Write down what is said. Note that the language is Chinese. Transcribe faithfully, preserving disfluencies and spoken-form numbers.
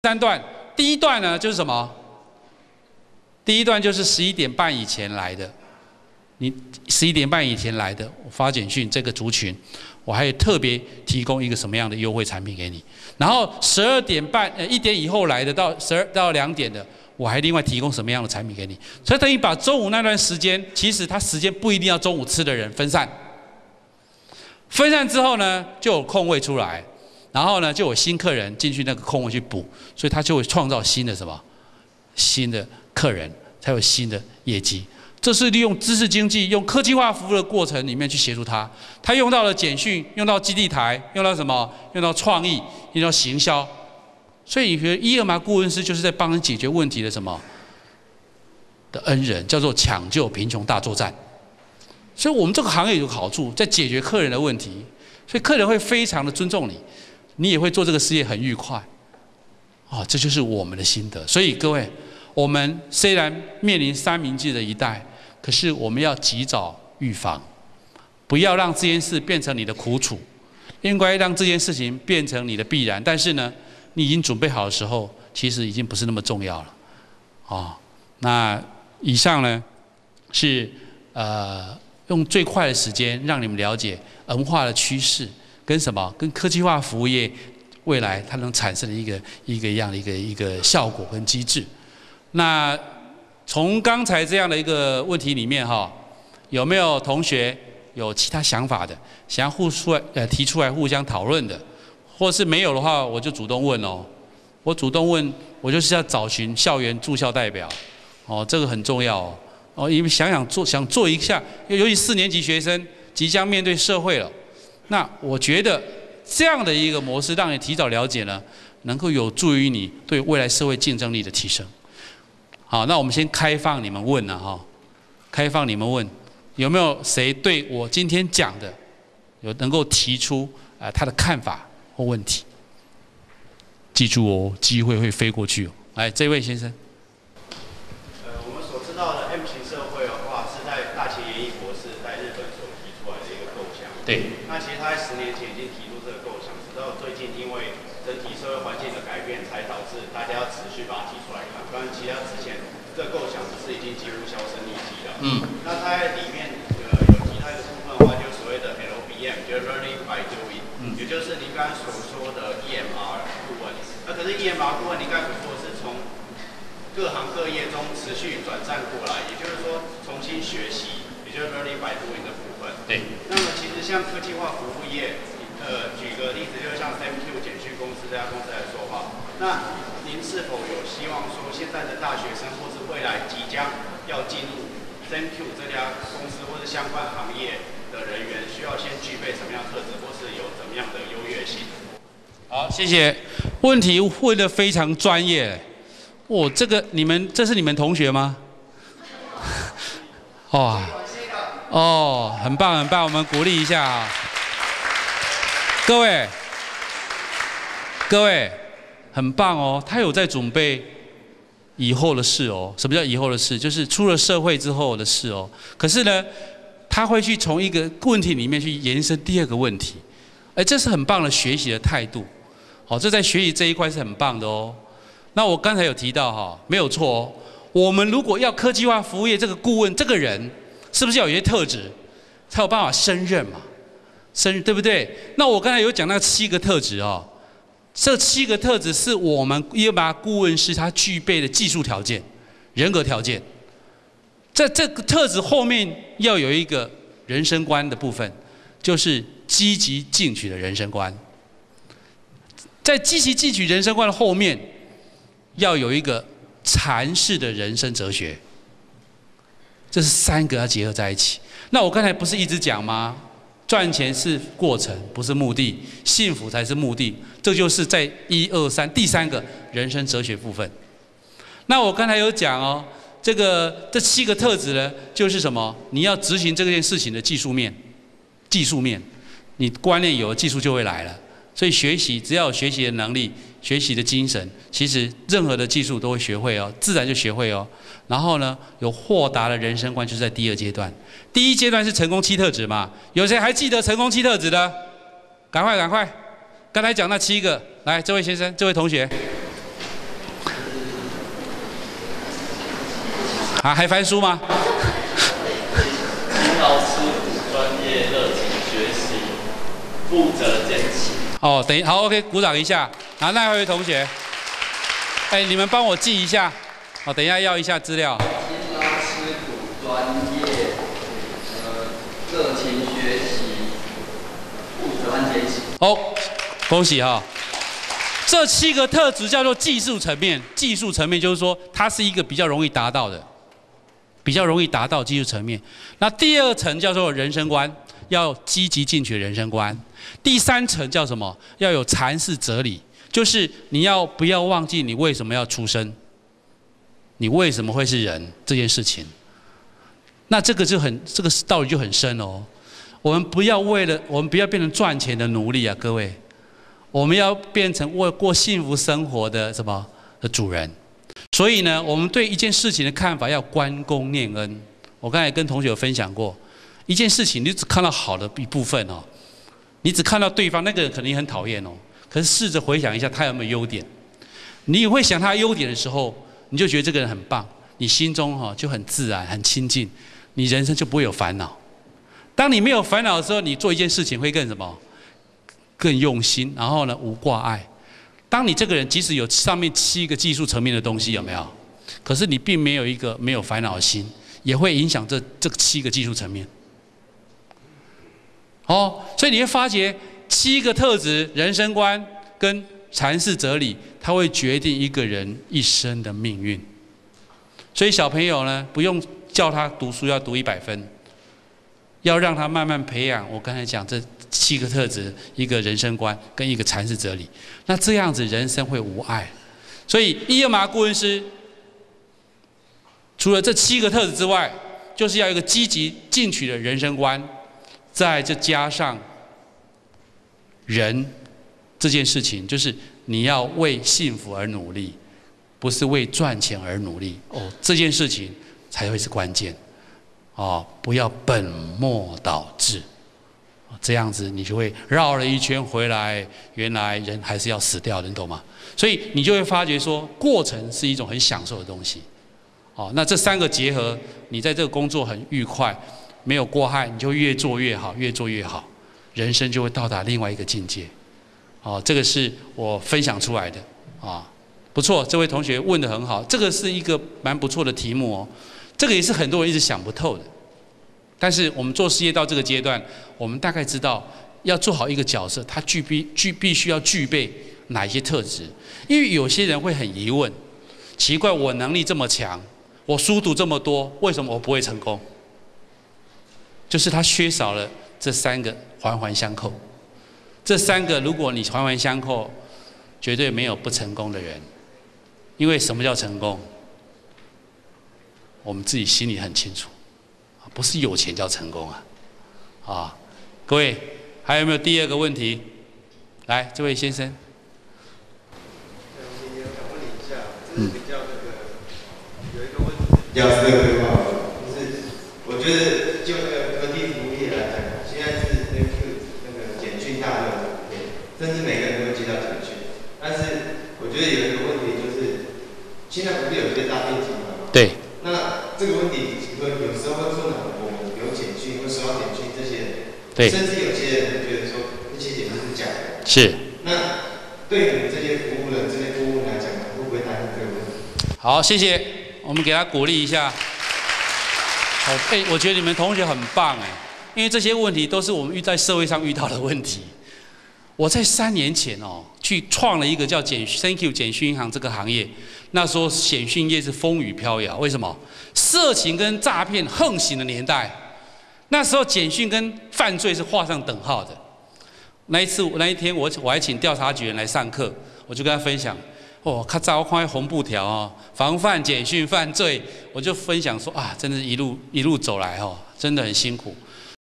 三段，第一段呢就是什么？第一段就是十一点半以前来的，你十一点半以前来的，我发简讯这个族群，我还特别提供一个什么样的优惠产品给你。然后十二点半呃一点以后来的到十二到两点的，我还另外提供什么样的产品给你。所以等于把中午那段时间，其实他时间不一定要中午吃的人分散，分散之后呢，就有空位出来。然后呢，就有新客人进去那个空位去补，所以他就会创造新的什么，新的客人，才有新的业绩。这是利用知识经济、用科技化服务的过程里面去协助他。他用到了简讯，用到基地台，用到什么？用到创意，用到行销。所以，伊尔玛顾问师就是在帮人解决问题的什么的恩人，叫做抢救贫穷大作战。所以我们这个行业有个好处，在解决客人的问题，所以客人会非常的尊重你。你也会做这个事业很愉快，啊，这就是我们的心得。所以各位，我们虽然面临三明治的一代，可是我们要及早预防，不要让这件事变成你的苦楚，应该让这件事情变成你的必然。但是呢，你已经准备好的时候，其实已经不是那么重要了，啊。那以上呢是呃用最快的时间让你们了解文化的趋势。跟什么？跟科技化服务业未来它能产生的一个一个一样的一个一个效果跟机制。那从刚才这样的一个问题里面哈，有没有同学有其他想法的，想要互出来呃提出来互相讨论的，或是没有的话，我就主动问哦。我主动问，我就是要找寻校园驻校代表，哦，这个很重要哦。哦，因为想想做想做一下，尤其四年级学生即将面对社会了。那我觉得这样的一个模式，让你提早了解呢，能够有助于你对未来社会竞争力的提升。好，那我们先开放你们问了哈，开放你们问，有没有谁对我今天讲的有能够提出啊、呃、他的看法或问题？记住哦，机会会飞过去哦。来，这位先生。 呃，我们所知道的 M 型社会的话，是在大前研一博士在日本所提出来的一个构想。 对。 那其实他在十年前已经提出这个构想，直到最近因为整体社会环境的改变，才导致大家要持续把它提出来看。不然其他之前这个构想只是已经几乎销声匿迹了。嗯。那他在里面呃有提到一个部分的话，就是所谓的 L B M， 就是 Learning by Doing， 嗯，也就是您刚才所说的 E M R 顾问。那可是 E M R 顾问，您刚才所说的是从各行各业中持续转战过来，也就是说重新学习，也就是 Learning by Doing 的部分。对。那么其实像科技化服务业，呃，举个例子，就是像 S A M Q 简讯公司这家公司来说话，那您是否有希望说，现在的大学生或是未来即将要进入 S A M Q 这家公司或是相关行业的人员，需要先具备什么样的特质，或是有怎么样的优越性？ 好，谢谢。问题问得非常专业。哦，这个你们这是你们同学吗？哇，哦，很棒很棒，我们鼓励一下啊！各位，各位，很棒哦，他有在准备以后的事哦。什么叫以后的事？就是出了社会之后的事哦。可是呢，他会去从一个问题里面去延伸第二个问题，哎，这是很棒的学习的态度。好，这在学习这一块是很棒的哦。那我刚才有提到哈，没有错哦。我们如果要科技化服务业这个顾问这个人，是不是要有一些特质，才有办法胜任嘛？胜任对不对？那我刚才有讲那七个特质哦，这七个特质是我们伊尔玛顾问师他具备的技术条件、人格条件。在这个特质后面要有一个人生观的部分，就是积极进取的人生观。在积极进取人生观的后面，要有一个禅式的人生哲学，这是三个要结合在一起。那我刚才不是一直讲吗？赚钱是过程，不是目的；幸福才是目的。这就是在一二三第三个人生哲学部分。那我刚才有讲哦，这个这七个特质呢，就是什么？你要执行这件事情的技术面，技术面，你观念有了，技术就会来了。所以学习只要有学习的能力、学习的精神，其实任何的技术都会学会哦，自然就学会哦。然后呢，有豁达的人生观，就是在第二阶段。第一阶段是成功七特质嘛？有谁还记得成功七特质的？赶快赶快！刚才讲那七个，来，这位先生，这位同学。 啊，还翻书吗？ 勤劳吃苦，专业热情学习，负责坚持。 哦，等一好 ，OK， 鼓掌一下。啊，那位同学，哎，你们帮我记一下。哦，等一下要一下资料。 勤劳吃苦，专业，呃，热情学习，负责和坚持。 哦，恭喜哈！这七个特质叫做技术层面。技术层面就是说，它是一个比较容易达到的，比较容易达到技术层面。那第二层叫做人生观，要积极进取的人生观。第三层叫什么？要有阐释哲理，就是你要不要忘记你为什么要出生，你为什么会是人这件事情。那这个就很，这个道理就很深哦。我们不要为了，我们不要变成赚钱的奴隶啊，各位。我们要变成为过幸福生活的什么的主人。所以呢，我们对一件事情的看法要关公念恩。我刚才跟同学有分享过，一件事情你只看到好的一部分哦，你只看到对方那个人可能很讨厌哦，可是试着回想一下他有没有优点。你会想他的优点的时候，你就觉得这个人很棒，你心中哈就很自然、很亲近，你人生就不会有烦恼。当你没有烦恼的时候，你做一件事情会更什么？更用心，然后呢无挂碍。当你这个人即使有上面七个技术层面的东西，有没有？可是你并没有一个没有烦恼的心，也会影响这这七个技术层面。哦，所以你会发觉七个特质、人生观跟阐释哲理，它会决定一个人一生的命运。所以小朋友呢，不用叫他读书要读一百分，要让他慢慢培养。我刚才讲这七个特质，一个人生观跟一个阐释哲理，那这样子人生会无碍。所以伊尔玛顾问师除了这七个特质之外，就是要一个积极进取的人生观，再就加上人这件事情，就是你要为幸福而努力，不是为赚钱而努力。哦，这件事情才会是关键。哦，不要本末倒置。这样子你就会绕了一圈回来，原来人还是要死掉的，你懂吗？所以你就会发觉说，过程是一种很享受的东西。哦，那这三个结合，你在这个工作很愉快，没有过害，你就越做越好，越做越好，人生就会到达另外一个境界。哦，这个是我分享出来的啊，不错，这位同学问得很好，这个是一个蛮不错的题目哦，这个也是很多人一直想不透的。但是我们做事业到这个阶段，我们大概知道要做好一个角色，他具必具必须要具备哪些特质？因为有些人会很疑问，奇怪，我能力这么强，我书读这么多，为什么我不会成功？就是他缺少了这三个环环相扣。这三个如果你环环相扣，绝对没有不成功的人。因为什么叫成功？我们自己心里很清楚。不是有钱叫成功啊！啊，各位还有没有第二个问题？来，这位先生。 我想问你一下，这是比较那个有一个问题，比较是那个规划，就是我觉得就那个科技服务业来讲，现在是那个那个简讯大热的普遍，甚至每个人都会接到简讯。但是我觉得有一个问题就是，现在不是有一些诈骗集团吗？ 对。 那这个问题，有时候会困扰我们有简讯，会收到简讯这些， 对， 甚至有些人会觉得说这些简讯是假的。 是。 那对你们这些服务的这些顾问来讲，会不会担心这个问题？ 好，谢谢，我们给他鼓励一下。好，哎，我觉得你们同学很棒哎，因为这些问题都是我们遇在社会上遇到的问题。我在三年前哦，去创了一个叫简 Thank You 简讯银行这个行业。那时候简讯业是风雨飘摇，为什么？色情跟诈骗横行的年代，那时候简讯跟犯罪是画上等号的。那一次那一天我我还请调查局人来上课，我就跟他分享，哦，看早看红布条哦，防范简讯犯罪，我就分享说啊，真的一路一路走来哦，真的很辛苦。